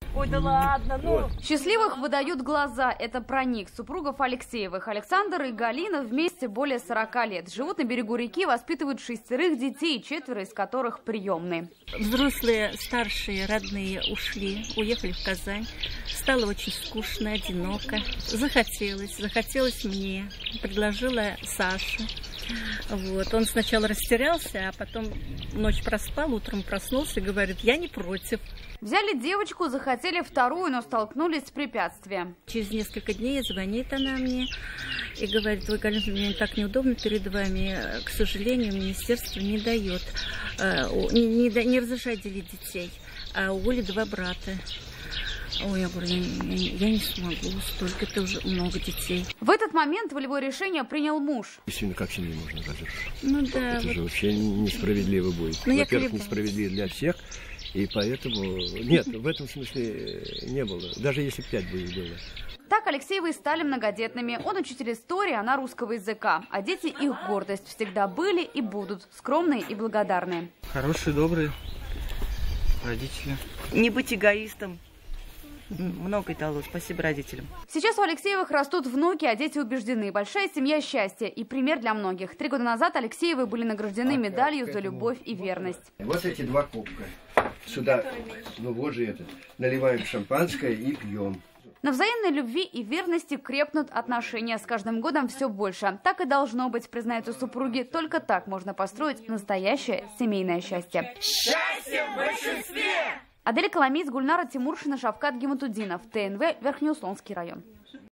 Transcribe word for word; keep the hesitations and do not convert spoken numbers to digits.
Ой, да ладно, ну. Вот. Счастливых выдают глаза. Это проник супругов Алексеевых. Александр и Галина вместе более сорока лет. Живут на берегу реки, воспитывают шестерых детей, четверо из которых приемные. Взрослые, старшие, родные ушли, уехали в Казань. Стало очень скучно, одиноко. Захотелось, захотелось мне. Предложила Саша. Вот. Он сначала растерялся, а потом ночь проспал, утром проснулся и говорит: я не против. Взяли девочку, захотели вторую, но столкнулись с препятствием. Через несколько дней звонит она мне и говорит: ой, Галина, мне так неудобно перед вами. К сожалению, министерство не дает, не, не, не разрешает делить детей. А у Оли два брата. Ой, я говорю, я, я, я не смогу, столько, это уже много детей. В этот момент волевое решение принял муж. Действительно, как семью можно разрушить? Ну да. Это вот. же вообще несправедливо будет. Ну, во-первых, несправедливо для всех, и поэтому... Нет, в этом смысле не было, даже если пять будет было. Так Алексеевы стали многодетными. Он учитель истории, она русского языка. А дети их гордость. Всегда были и будут скромные и благодарные. Хорошие, добрые родители. Не быть эгоистом. Много дало. Спасибо родителям. Сейчас у Алексеевых растут внуки, а дети убеждены. Большая семья счастья и пример для многих. Три года назад Алексеевы были награждены медалью за любовь и верность. Вот эти два кубка. Сюда, ну вот же это, наливаем шампанское и пьем. На взаимной любви и верности крепнут отношения. С каждым годом все больше. Так и должно быть, признаются супруги. Только так можно построить настоящее семейное счастье. Счастье в большинстве! Адель Коломис, Гульнара Тимуршина, Шавкат Гиматудинов, ТНВ, Верхнеуслонский район.